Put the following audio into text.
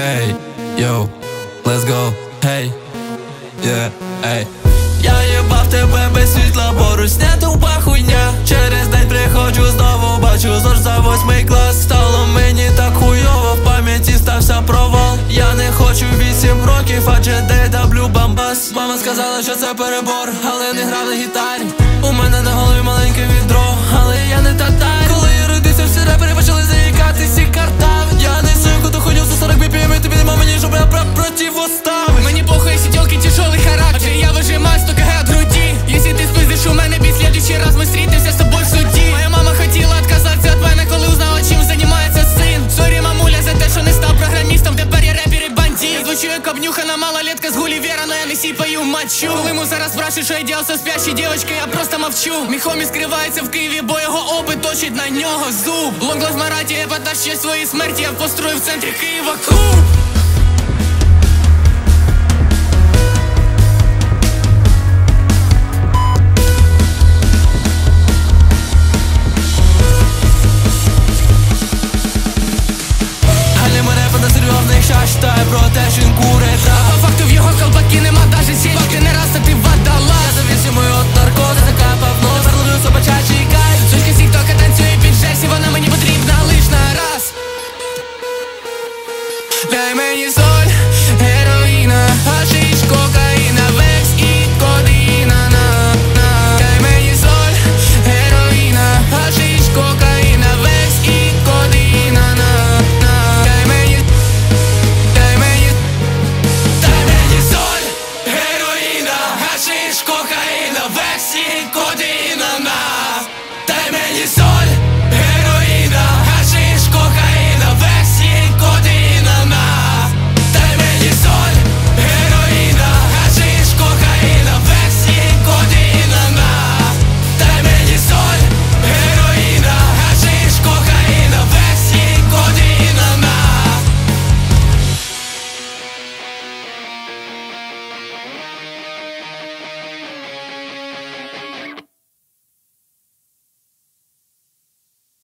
Ей, йоу, let's go, hey, yeah, ей. Я їбав тебе без світла, поруч не тупа хуйня. Через день приходжу, знову бачу зор за 8 клас. Стало мені так хуйово, в пам'яті стався провал. Я не хочу 8 років, адже DW бамбас. Мама сказала, що це перебор, але не грав на гітарі. У мене на голові маленьке відро, але я не татарі. Коли я родився, всі репери почали заїкатись і картавить. Я не синку, то хуйню за 40 BPM, і тобі нема мені, щоб я противоставить. Мені похуй, сиділки, тяжелый характер. Я выжимаю 100 кг от груди. Если ты спиздишь у мене бит, в следующий раз мы встретимся с тобой в суді. Моя мама хотіла отказатися від мене, коли узнала, чим займається син. Сорі, мамуля, за те, що не став програмістом, тепер я репер і бандит. Я звучу як обнюхана малолетка з Гулливера, но я не сіпаю мочу. Коли муза спрашивает, що я делал со спящей девочкой, я просто мовчу. Мій хомі скривається в Києві, бо його опит точить на нього зуб. Лонглав Мараті, епатаж честь своїй смерті, я построю в центрі Києва клуб. Читає про те, що він курить трав. По факту в його колпаки нема даже сеть. Факти не раз, а ти водолаз. Я зависимий от наркоти, закапав нос. Тепер ловлю собачачий кайф. Сучка з тіктока танцює під Джесі, вона мені потрібна лиш на раз. Дай мені соль, героїна, а